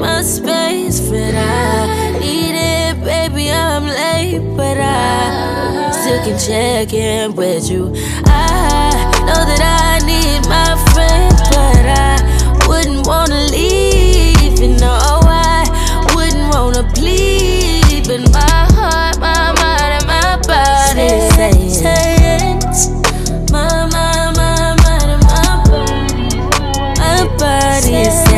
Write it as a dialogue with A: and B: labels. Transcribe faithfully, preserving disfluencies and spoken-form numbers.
A: my space, but I need it, baby, I'm late, but I still can check in with you. I know that I need my friend, but I wouldn't wanna leave, you know, I wouldn't wanna bleed, but my heart, my mind, and my body saying, saying my, my, my mind, and my body, my body is